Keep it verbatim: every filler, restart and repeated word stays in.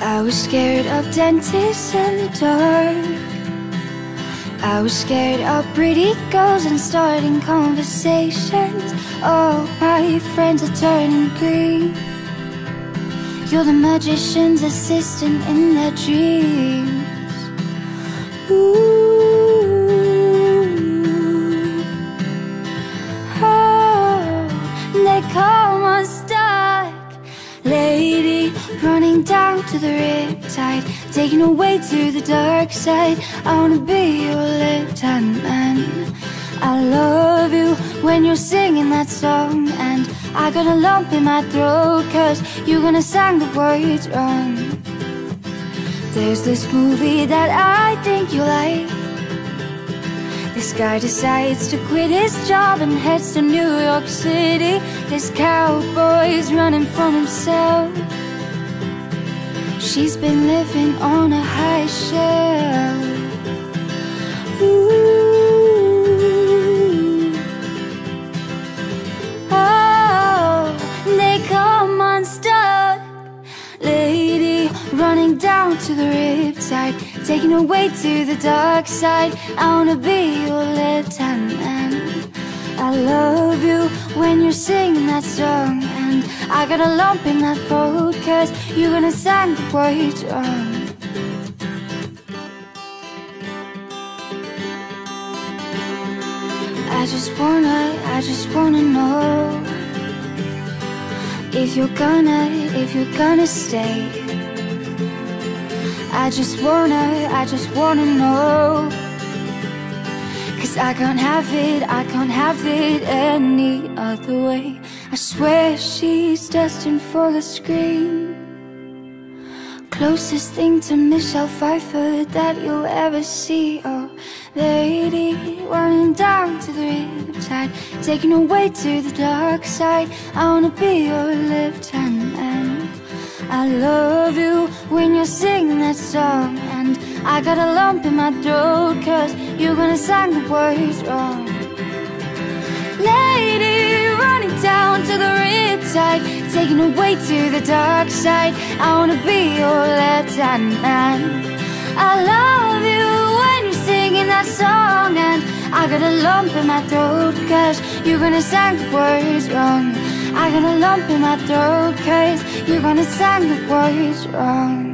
I was scared of dentists in the dark. I was scared of pretty girls and starting conversations. All my friends are turning green. You're the magician's assistant in their dreams. Ooh, oh, they come unstuck. Lady, running down to the riptide, taken away to the dark side. I wanna be your lieutenant man. I love you when you're singing that song, and I got a lump in my throat cause you're gonna sing the words wrong. There's this movie that I think you like. This guy decides to quit his job and heads to New York City. This cowboy's running from himself. She's been living on a high shelf. Ooh. Oh, they come unstuck. Lady, running down to the riptide, taken away to the dark side. I wanna be your lieutenant. I love you when you're singing that song, and I got a lump in that throat cause you're gonna sing the words wrong. I just wanna, I just wanna know if you're gonna, if you're gonna stay. I just wanna, I just wanna know, cause I can't have it, I can't have it any other way. I swear she's destined for the screen. Closest thing to Michelle Pfeiffer that you'll ever see. Oh, lady, running down to the riptide, taken away to the dark side. I wanna be your lieutenant. I love you when you're singing that song, and I got a lump in my throat cause you're gonna sing the words wrong. Lady, running down to the riptide, taken away to the dark side. I wanna be your lieutenant. I love you when you're singing that song, and I got a lump in my throat cause you're gonna sing the words wrong. I got a lump in my throat cause you're gonna sing the words wrong.